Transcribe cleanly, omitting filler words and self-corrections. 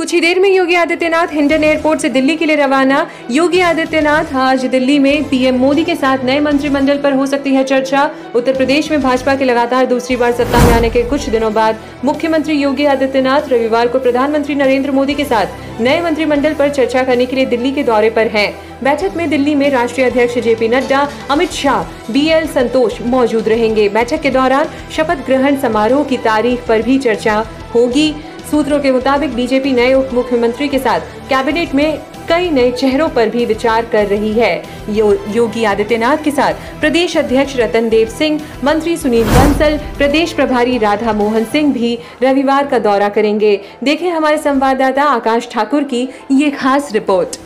कुछ ही देर में योगी आदित्यनाथ हिंडन एयरपोर्ट से दिल्ली के लिए रवाना। योगी आदित्यनाथ आज दिल्ली में पीएम मोदी के साथ नए मंत्रिमंडल पर हो सकती है चर्चा। उत्तर प्रदेश में भाजपा के लगातार दूसरी बार सत्ता में आने के कुछ दिनों बाद मुख्यमंत्री योगी आदित्यनाथ रविवार को प्रधानमंत्री नरेंद्र मोदी के साथ नए मंत्रिमंडल पर चर्चा करने के लिए दिल्ली के दौरे पर हैं। बैठक में दिल्ली में राष्ट्रीय अध्यक्ष जेपी नड्डा, अमित शाह, बीएल संतोष मौजूद रहेंगे। बैठक के दौरान शपथ ग्रहण समारोह की तारीख पर भी चर्चा होगी। सूत्रों के मुताबिक बीजेपी नए उप मुख्यमंत्री के साथ कैबिनेट में कई नए चेहरों पर भी विचार कर रही है। योगी आदित्यनाथ के साथ प्रदेश अध्यक्ष रतनदेव सिंह, मंत्री सुनील बंसल, प्रदेश प्रभारी राधा मोहन सिंह भी रविवार का दौरा करेंगे। देखें हमारे संवाददाता आकाश ठाकुर की ये खास रिपोर्ट।